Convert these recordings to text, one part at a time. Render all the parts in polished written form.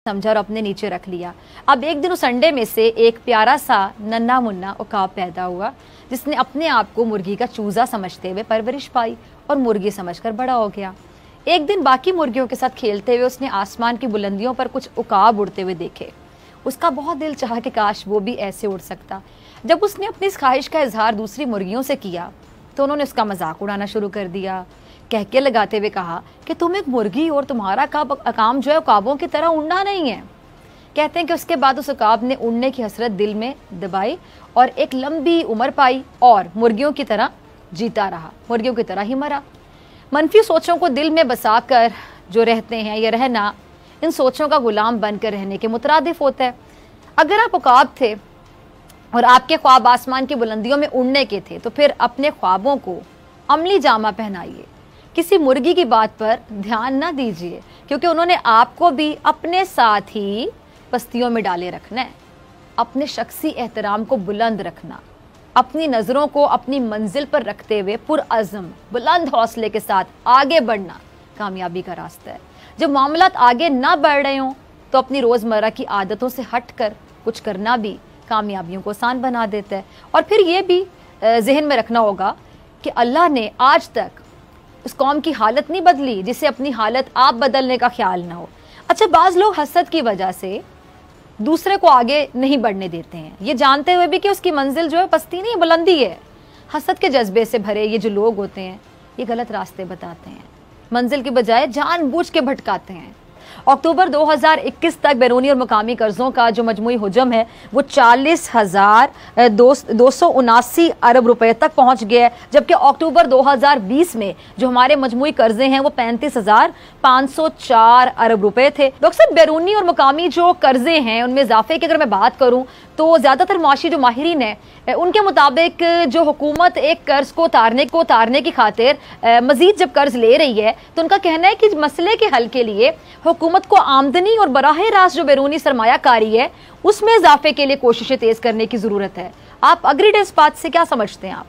समझा और अपने नीचे रख लिया। अब एक दिन उस अंडे में से एक प्यारा सा नन्हा मुन्ना उकाब पैदा हुआ, जिसने अपने आप को मुर्गी का चूजा समझते हुए परवरिश पाई और मुर्गी समझकर बड़ा हो गया। एक दिन बाकी मुर्गियों के साथ खेलते हुए उसने आसमान की बुलंदियों पर कुछ उकाब उड़ते हुए देखे। उसका बहुत दिल चाहा कि काश वो भी ऐसे उड़ सकता। जब उसने अपनी इस ख्वाहिश का इजहार दूसरी मुर्गियों से किया तो उन्होंने उसका मजाक उड़ाना शुरू कर दिया, कहके लगाते हुए कहा कि तुम एक मुर्गी और तुम्हारा काम जो है उकाबों की तरह उड़ना नहीं है। कहते हैं कि उसके बाद उस उकाब ने उड़ने की हसरत दिल में दबाई और एक लंबी उम्र पाई और मुर्गियों की तरह जीता रहा, मुर्गियों की तरह ही मरा। मनफी सोचों को दिल में बसाकर जो रहते हैं या रहना इन सोचों का गुलाम बनकर रहने के मुतरादिफ होता है। अगर आप उकाब थे और आपके ख्वाब आसमान की बुलंदियों में उड़ने के थे तो फिर अपने ख्वाबों को अमली जामा पहनाइए। किसी मुर्गी की बात पर ध्यान न दीजिए, क्योंकि उन्होंने आपको भी अपने साथ ही पस्तियों में डाले रखना है। अपने शख्सी एहतराम को बुलंद रखना, अपनी नज़रों को अपनी मंजिल पर रखते हुए पुरअज़्म बुलंद हौसले के साथ आगे बढ़ना कामयाबी का रास्ता है। जब मामलात आगे ना बढ़ रहे हों तो अपनी रोज़मर्रा की आदतों से हट कर कुछ करना भी कामयाबियों को आसान बना देता है। और फिर ये भी जहन में रखना होगा कि अल्लाह ने आज तक उस कौम की हालत नहीं बदली जिसे अपनी हालत आप बदलने का ख्याल ना हो। अच्छा, बाज़ लोग हसद की वजह से दूसरे को आगे नहीं बढ़ने देते हैं, ये जानते हुए भी कि उसकी मंजिल जो है पस्ती नहीं बुलंदी है। हसद के जज्बे से भरे ये जो लोग होते हैं ये गलत रास्ते बताते हैं, मंजिल की बजाय जानबूझ के भटकाते हैं। अक्टूबर 2021 तक बैरूनी और मुकामी कर्जों का जो मजमूई हुजम है वो 40,279 अरब रुपए तक पहुंच गया है, जबकि अक्टूबर 2020 में जो हमारे मजमूई कर्जे हैं वो 35,504 अरब रुपए थे। डॉक्टर साहब, बैरूनी और मुकामी जो कर्जे हैं उनमें इजाफे की अगर मैं बात करूं तो ज्यादातर माशी जो माहिरीन है उनके मुताबिक जो हुकूमत एक कर्ज को उतारने की खातिर मजीद जब कर्ज ले रही है तो उनका कहना है कि मसले के हल के लिए हुकूमत को आमदनी और बराह रास्त जो बैरूनी सरमायाकारी है उसमें इजाफे के लिए कोशिशें तेज करने की जरूरत है। आप अग्रीड इस बात से, क्या समझते हैं आप?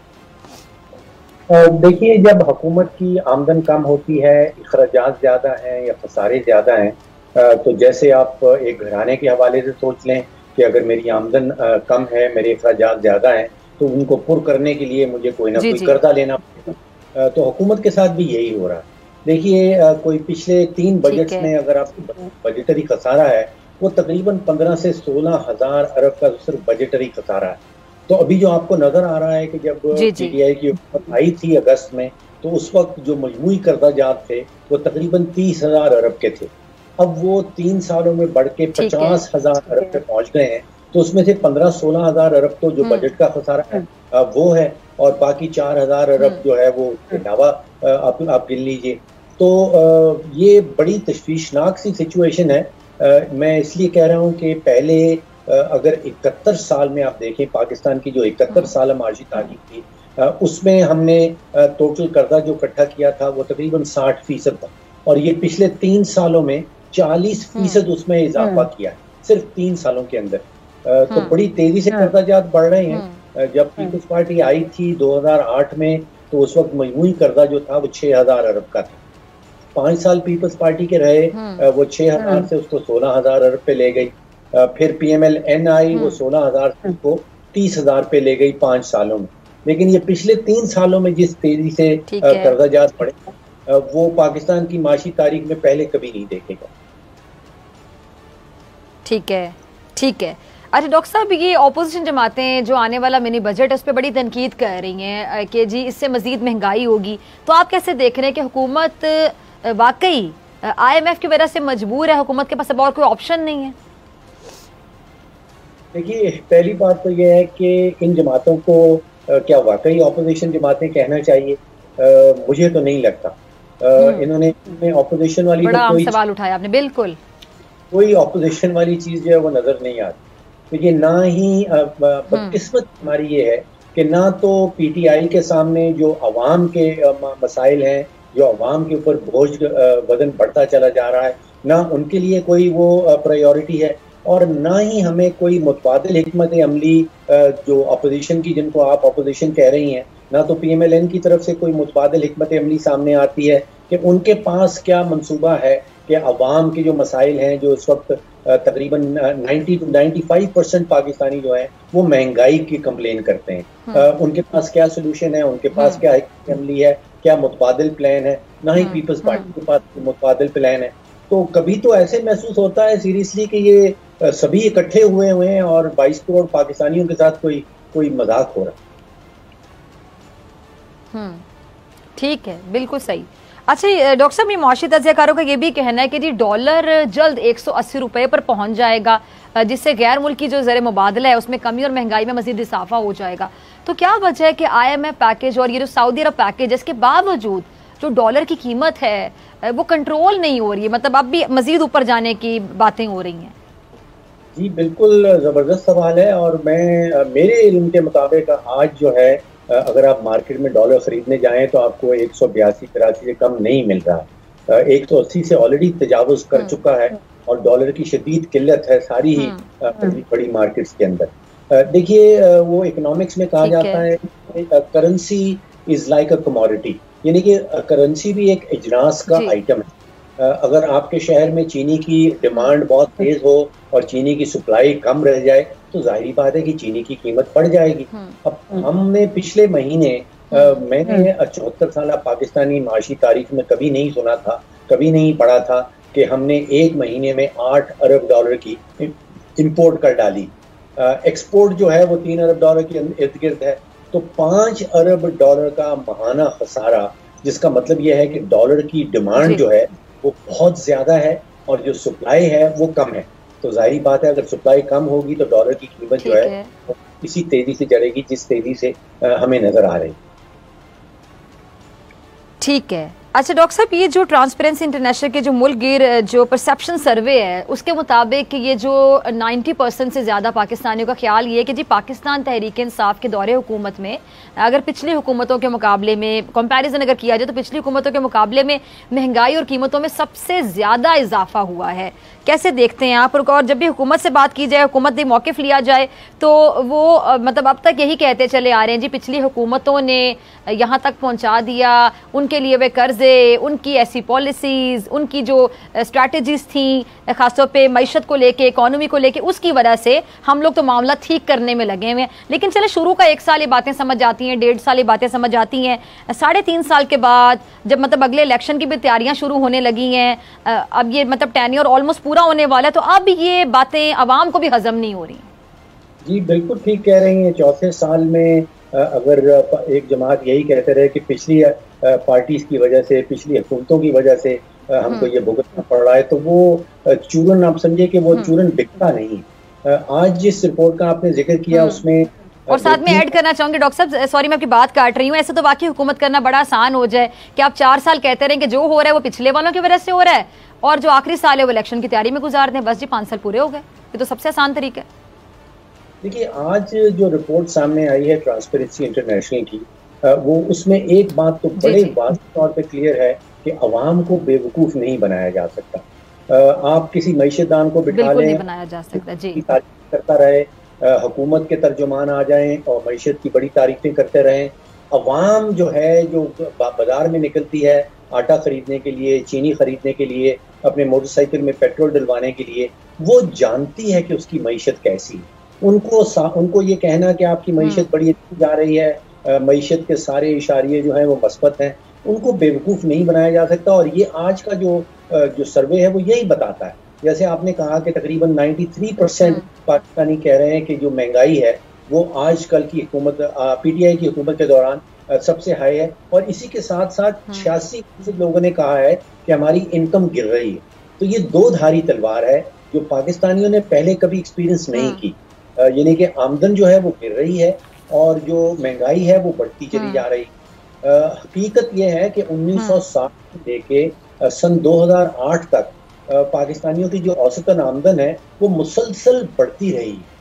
देखिए, जब हुकूमत की आमदन कम होती है, अखराजात ज्यादा हैं या खसारे ज्यादा हैं, तो जैसे आप एक घराने के हवाले से सोच लें कि अगर मेरी आमदन कम है, मेरे अखराजात ज्यादा हैं, तो उनको पुर करने के लिए मुझे कोई ना कोई कर्जा लेना पड़ेगा। तो हुकूमत के साथ भी यही हो रहा है। देखिए, कोई पिछले 3 बजट्स में अगर आपको बजटरी खसारा है वो तकरीबन 15 से 16 हजार अरब का सिर्फ बजटरी खसारा है। तो अभी जो आपको नजर आ रहा है कि जब पीटीआई की हुकूमत आई थी अगस्त में तो उस वक्त जो मजमूई कर्जाजात थे वो तकरीबन 30,000 अरब के थे। अब वो 3 सालों में बढ़ के 50,000 अरब पे पहुंच गए हैं। तो उसमें से 15-16 हजार अरब तो जो बजट का खसारा है वो है, और बाकी 4,000 अरब जो है वो अलावा आप गिन लीजिए। तो ये बड़ी तशवीशनाक सी सिचुएशन है। मैं इसलिए कह रहा हूँ कि पहले अगर 71 साल में आप देखें, पाकिस्तान की जो 71 साल माशी तारीख थी उसमें हमने टोटल कर्जा जो इकट्ठा किया था वो तकरीबन 60% था, और ये पिछले 3 सालों में 40% उसमें इजाफा किया है सिर्फ 3 सालों के अंदर। तो बड़ी तेजी से कर्जाजात बढ़ रहे हैं। जब पीपल्स पार्टी आई थी 2008 में तो उस वक्त मजमूई कर्जा जो था वो 6,000 अरब का था। 5 साल पीपल्स पार्टी के रहे, वो 6,000 से उसको 16,000 अरब पे ले गई। फिर PMLN आई, वो 16,000 से उसको 30,000 पे ले गई 5 सालों में। लेकिन ये पिछले 3 सालों में जिस तेजी से कर्जाजात बढ़े वो पाकिस्तान की माशी तारीख में पहले कभी नहीं देखेगा। ठीक है, ठीक है। अच्छा डॉक्टर साहब, ये ऑपोजिशन जमातें जो आने वाला मिनी बजट है उस पर बड़ी तनकीद कर रही हैं कि जी इससे मजीद महंगाई होगी, तो आप कैसे देख रहे हैं कि हुकूमत वाकई IMF की वजह से मजबूर है, हुकूमत के पास अब और कोई ऑप्शन नहीं है? देखिए, पहली बात तो यह है कि इन जमातों को क्या वाकई ऑपोजिशन जमातें कहना चाहिए? मुझे तो नहीं लगता। इन्होंने ऑपोजिशन वाली बड़ा कोई सवाल उठाया आपने। बिल्कुल, कोई ऑपोजिशन वाली चीज जो है वो नजर नहीं आती। देखिए, ना ही बदकिस्मत हमारी ये है कि ना तो PTI के सामने जो अवाम के मसाइल हैं, जो अवाम के ऊपर बोझ वजन बढ़ता चला जा रहा है, ना उनके लिए कोई वो प्रायोरिटी है, और ना ही हमें कोई मुतबादिल हिकमत अमली जो अपोजिशन की, जिनको आप अपोजिशन कह रही हैं, ना तो PMLN की तरफ से कोई मुतबादिल हिकमत अमली सामने आती है कि उनके पास क्या मंसूबा है कि अवाम के जो मसाइल हैं, जो इस वक्त तकरीबन 90 to 95% पाकिस्तानी जो है वो महंगाई की कंप्लेन करते हैं। उनके पास क्या सोल्यूशन है, उनके पास क्या अमली है, क्या मुतबादिल प्लान है? ना ही पीपल्स पार्टी के पास मुतबादिल प्लान है। तो कभी तो ऐसे महसूस होता है सीरियसली कि ये सभी इकट्ठे हुए हैं और 22 करोड़ पाकिस्तानियों के साथ कोई मजाक हो रहा है। ठीक है, बिल्कुल सही। अच्छा डॉक्टर साहब, ये मुआशी तज्ज़ियाकारों का ये भी कहना है कि जी डॉलर जल्द 180 रुपये पर पहुंच जाएगा, जिससे गैर मुल्की जो ज़र मुबादला है उसमें कमी और महंगाई में मजीद इजाफा हो जाएगा। तो क्या वजह है कि IMF पैकेज और ये जो सऊदी अरब पैकेज है, इसके बावजूद जो डॉलर की कीमत है वो कंट्रोल नहीं हो रही है, मतलब अब भी मजीद ऊपर जाने की बातें हो रही हैं? जी बिल्कुल ज़बरदस्त सवाल है। और मेरे इल्म के मुताबिक आज जो है, अगर आप मार्केट में डॉलर खरीदने जाएं तो आपको 182-83 से कम नहीं मिल रहा। 180 से ऑलरेडी तजावुज कर चुका है और डॉलर की शदीद किल्लत है सारी ही बड़ी मार्केट्स के अंदर। देखिए, वो इकोनॉमिक्स में कहा जाता है currency is like a commodity, यानी कि करेंसी भी एक इजनास का आइटम है। अगर आपके शहर में चीनी की डिमांड बहुत तेज हो और चीनी की सप्लाई कम रह जाए तो जाहिर बात है कि चीनी की कीमत बढ़ जाएगी। अब हमने पिछले महीने मैंने 74 साल पाकिस्तानी माशी तारीख में कभी नहीं सुना था, कभी नहीं पढ़ा था कि हमने एक महीने में 8 अरब डॉलर की इंपोर्ट कर डाली। एक्सपोर्ट जो है वो 3 अरब डॉलर के इर्द गिर्द है। तो 5 अरब डॉलर का महाना खसारा, जिसका मतलब यह है कि डॉलर की डिमांड जो है वो बहुत ज्यादा है और जो सप्लाई है वो कम है। तो जाहिर बात है अगर सप्लाई कम होगी तो डॉलर की कीमत जो है वो इसी तेजी से चढ़ेगी जिस तेजी से हमें नजर आ रही है। ठीक है। अच्छा डॉक्टर साहब, ये जो ट्रांसपेरेंसी इंटरनेशनल के जो मुल्क गिर जो परसेप्शन सर्वे है उसके मुताबिक ये जो 90% से ज़्यादा पाकिस्तानियों का ख्याल ये है कि जी पाकिस्तान तहरीक इंसाफ के दौरे हुकूमत में अगर पिछली हुकूमतों के मुकाबले में कंपैरिजन अगर किया जाए तो पिछली हुकूमतों के मुकाबले में महंगाई और कीमतों में सबसे ज़्यादा इजाफा हुआ है। कैसे देखते हैं आप? और जब भी हुकूमत से बात की जाए, हुकूमत से मौक़िफ़ लिया जाए तो वो मतलब अब तक यही कहते चले आ रहे हैं जी पिछली हुकूमतों ने यहाँ तक पहुँचा दिया, उनके लिए वे कर्जे, उनकी ऐसी पॉलिसीज़, उनकी जो स्ट्रैटेजीज़ थी ख़ासतौर पे मईशत को लेके, इकॉनमी को लेके, उसकी वजह से हम लोग तो मामला ठीक करने में लगे हुए हैं। लेकिन चले शुरू का 1 साल ये बातें समझ आती हैं, 1.5 साल ये बातें समझ आती हैं, 3.5 साल के बाद जब मतलब अगले इलेक्शन की भी तैयारियां शुरू होने लगी हैं, अब ये मतलब टेन्योर ऑलमोस्ट पूरा होने वाला है, तो अब ये बातें आवाम को भी हजम नहीं हो रही। जी बिल्कुल ठीक कह रही हैं। चौथे साल में अगर एक जमात यही कहते रहे कि पिछली पार्टीज की वजह से, पिछली हुकूमतों की वजह से हमको ये भुगतना पड़ रहा है, तो वो चूरन, आप समझे कि वो चूरन बिकता नहीं। आज जिस रिपोर्ट का आपने जिक्र किया उसमें और साथ में ऐड करना चाहूंगी डॉक्टर साहब, सॉरी मैं आपकी बात काट रही हूँ, ऐसे तो वाकई हुकूमत करना बड़ा आसान हो जाए कि आप 4 साल कहते रहें कि जो हो रहा है वो पिछले वालों की वजह से हो रहा है और जो आखिरी साल है वो इलेक्शन की तैयारी में गुजार दें, बस जी 5 साल पूरे हो गए। ये तो सबसे आसान तरीका है। देखिए, आज जो रिपोर्ट सामने आई है ट्रांसपेरेंसी इंटरनेशनल की, वो उसमें एक बात तो बड़े वाज़ेह तौर पे क्लियर है कि अवाम को बेवकूफ़ नहीं बनाया जा सकता। आप किसी मईशतदान को बिठा लें, नहीं बनाया जा सकता जी, तारीफ करता रहे, हुकूमत के तर्जुमान आ जाएं और मईशत की बड़ी तारीफें करते रहें। अवाम जो है, जो बाजार में निकलती है आटा खरीदने के लिए, चीनी खरीदने के लिए, अपने मोटरसाइकिल में पेट्रोल डलवाने के लिए, वो जानती है कि उसकी मईशत कैसी है। उनको ये कहना कि आपकी मईशत बड़ी अच्छी जा रही है, मईशत के सारे इशारे जो हैं वो मस्बत हैं, उनको बेवकूफ़ नहीं बनाया जा सकता। और ये आज का जो सर्वे है वो यही बताता है। जैसे आपने कहा कि तकरीबन 93% पाकिस्तानी कह रहे हैं कि जो महंगाई है वो आजकल की हुकूमत, PTI की हुकूमत के दौरान सबसे हाई है। और इसी के साथ साथ 86% लोगों ने कहा है कि हमारी इनकम गिर रही है। तो ये दो धारी तलवार है जो पाकिस्तानियों ने पहले कभी एक्सपीरियंस नहीं की। यानी कि आमदन जो है वो गिर रही है और जो महंगाई है वो बढ़ती चली जा रही है। हकीकत यह है कि 1960 से लेके सन 2008 तक पाकिस्तानियों की जो औसतन आमदन है वो मुसलसल बढ़ती रही।